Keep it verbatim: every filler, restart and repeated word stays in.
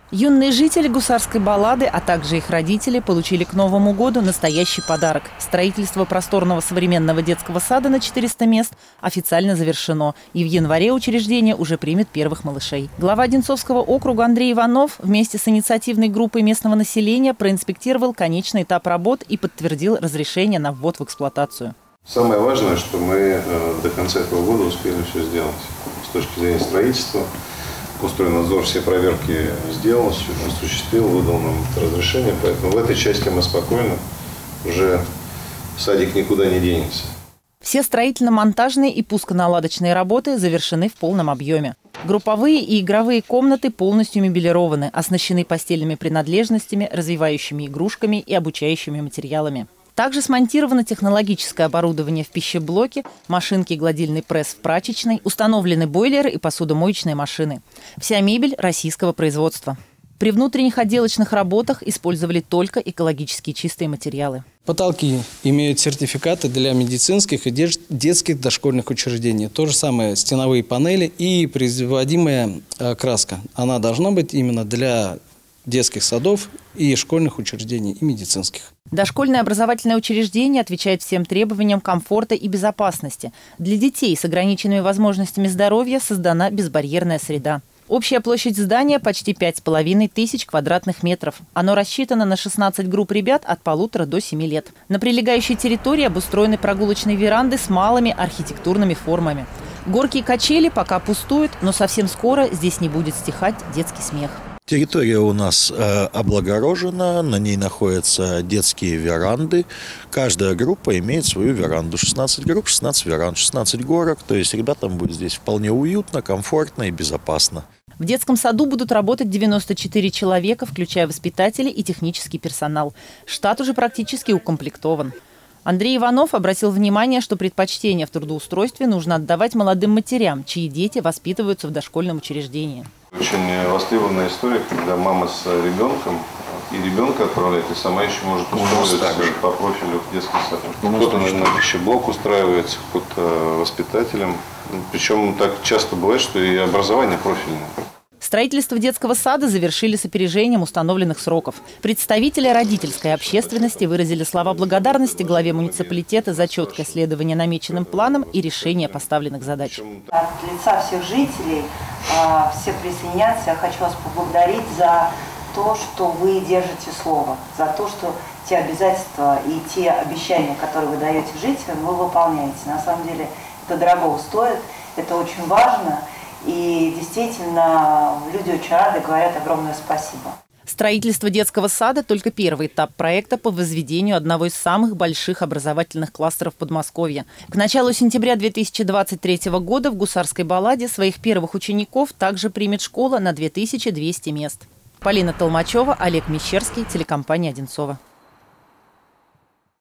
Юные жители Гусарской Баллады, а также их родители получили к Новому году настоящий подарок. Строительство просторного современного детского сада на четыреста мест официально завершено. И в январе учреждение уже примет первых малышей. Глава Одинцовского округа Андрей Иванов вместе с инициативной группой местного населения проинспектировал конечный этап работ и подтвердил разрешение на ввод в эксплуатацию. Самое важное, что мы до конца этого года успели все сделать с точки зрения строительства. Постройнадзор все проверки сделал, все осуществил, выдал нам разрешение. Поэтому в этой части мы спокойно, уже садик никуда не денется. Все строительно-монтажные и пусконаладочные работы завершены в полном объеме. Групповые и игровые комнаты полностью мебелированы, оснащены постельными принадлежностями, развивающими игрушками и обучающими материалами. Также смонтировано технологическое оборудование в пищеблоке, машинки и гладильный пресс в прачечной, установлены бойлеры и посудомоечные машины. Вся мебель российского производства. При внутренних отделочных работах использовали только экологически чистые материалы. Потолки имеют сертификаты для медицинских и детских дошкольных учреждений. То же самое стеновые панели и производимая краска. Она должна быть именно для детских садов и школьных учреждений, и медицинских. Дошкольное образовательное учреждение отвечает всем требованиям комфорта и безопасности. Для детей с ограниченными возможностями здоровья создана безбарьерная среда. Общая площадь здания почти пять с половиной тысяч квадратных метров. Оно рассчитано на шестнадцать групп ребят от полутора до семи лет. На прилегающей территории обустроены прогулочные веранды с малыми архитектурными формами. Горки и качели пока пустуют, но совсем скоро здесь не будет стихать детский смех. Территория у нас э, облагорожена, на ней находятся детские веранды. Каждая группа имеет свою веранду. шестнадцать групп, шестнадцать веранд, шестнадцать горок. То есть ребятам будет здесь вполне уютно, комфортно и безопасно. В детском саду будут работать девяносто четыре человека, включая воспитателей и технический персонал. Штат уже практически укомплектован. Андрей Иванов обратил внимание, что предпочтение в трудоустройстве нужно отдавать молодым матерям, чьи дети воспитываются в дошкольном учреждении. Очень востребованная история, когда мама с ребенком и ребенка отправляет, и сама еще может устроиться по профилю в детский сад. Кто-то на пищеблок устраивается, кто-то воспитателем. Причем так часто бывает, что и образование профильное. Строительство детского сада завершили с опережением установленных сроков. Представители родительской общественности выразили слова благодарности главе муниципалитета за четкое следование намеченным планам и решение поставленных задач. От лица всех жителей, все присоединятся, я хочу вас поблагодарить за то, что вы держите слово, за то, что те обязательства и те обещания, которые вы даете жителям, вы выполняете. На самом деле это дорого стоит, это очень важно. И действительно, люди очень рады, говорят огромное спасибо. Строительство детского сада – только первый этап проекта по возведению одного из самых больших образовательных кластеров Подмосковья. К началу сентября две тысячи двадцать третьего года в Гусарской Балладе своих первых учеников также примет школа на две тысячи двести мест. Полина Толмачева, Олег Мещерский, телекомпания «Одинцова».